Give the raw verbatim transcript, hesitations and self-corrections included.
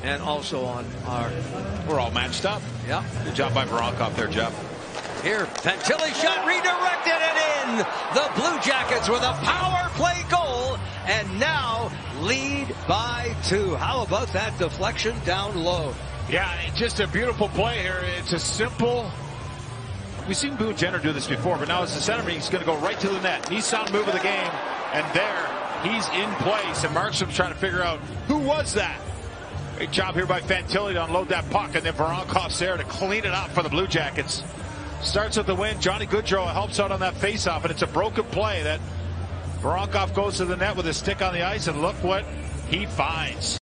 and also on our... We're all matched up. Yeah. Good job by Voronkov there, Jeff. Here, Fantilli shot redirected and in. The Blue Jackets with a power play goal and now lead by two. How about that deflection down low? Yeah, just a beautiful play here. It's a simple... We've seen Boone Jenner do this before, but now as the centerman, he's going to go right to the net. Nissan move of the game, and there, he's in place, and Markstrom's trying to figure out who was that. Great job here by Fantilli to unload that puck, and then Voronkov's there to clean it up for the Blue Jackets. Starts with the win. Johnny Gaudreau helps out on that faceoff, and it's a broken play that Voronkov goes to the net with his stick on the ice, and look what he finds.